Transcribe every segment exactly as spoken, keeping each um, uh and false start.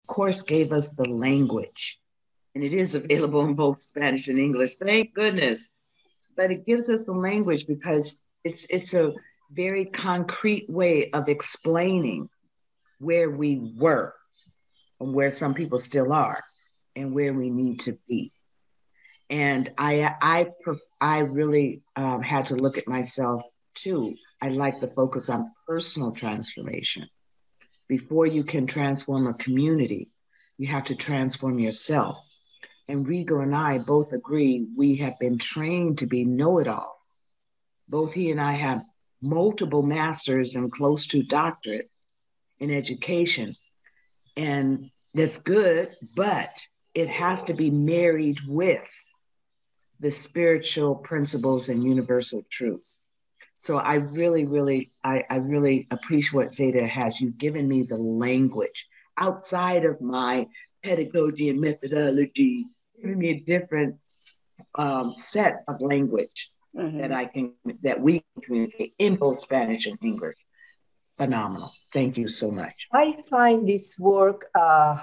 course gave us the language, and it is available in both Spanish and English. Thank goodness. But it gives us the language because it's it's a very concrete way of explaining where we were and where some people still are and where we need to be. And I I I really um, had to look at myself too. I like to focus on personal transformation. Before you can transform a community, you have to transform yourself. And Rigo and I both agree we have been trained to be know-it-alls. Both he and I have multiple masters and close to doctorates in education. And that's good, but it has to be married with the spiritual principles and universal truths. So I really, really, I, I really appreciate what Zayda has. You've given me the language outside of my pedagogy and methodology, giving me a different um, set of language mm-hmm. that I can, that we can communicate in both Spanish and English. Phenomenal. Thank you so much. I find this work uh,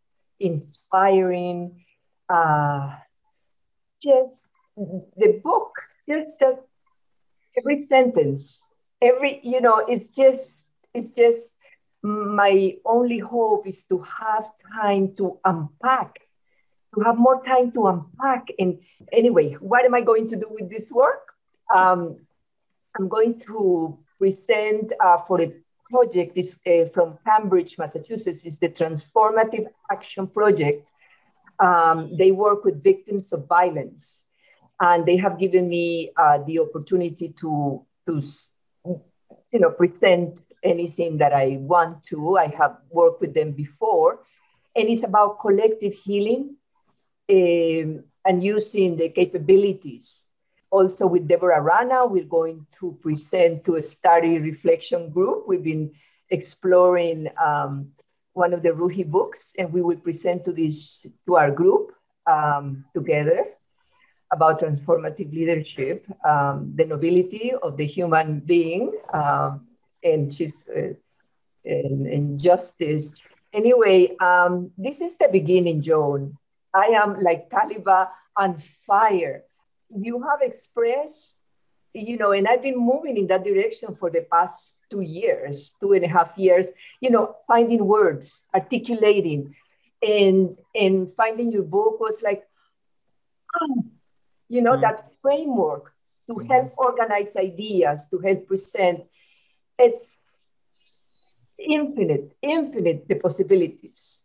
inspiring. Uh, just the book, just the, every sentence, every, you know, it's just, it's just, my only hope is to have time to unpack, to have more time to unpack. And anyway, what am I going to do with this work? Um, I'm going to present uh, for a project is uh, from Cambridge, Massachusetts. It's the Transformative Action Project. Um, they work with victims of violence. And they have given me uh, the opportunity to, to, you know, present anything that I want to. I have worked with them before. And it's about collective healing um, and using the capabilities. Also with Deborah Rana, we're going to present to a study reflection group. We've been exploring um, one of the Ruhi books, and we will present to this to our group um, together about transformative leadership, um, the nobility of the human being, um, and she's uh, and, and justice. Anyway, um, this is the beginning, Joan. I am like Talibah on fire. You have expressed, you know, and I've been moving in that direction for the past two years, two and a half years, you know, finding words, articulating, and, and finding your book was like, oh, you know, mm-hmm. that framework to mm-hmm. help organize ideas, to help present. It's infinite, infinite the possibilities.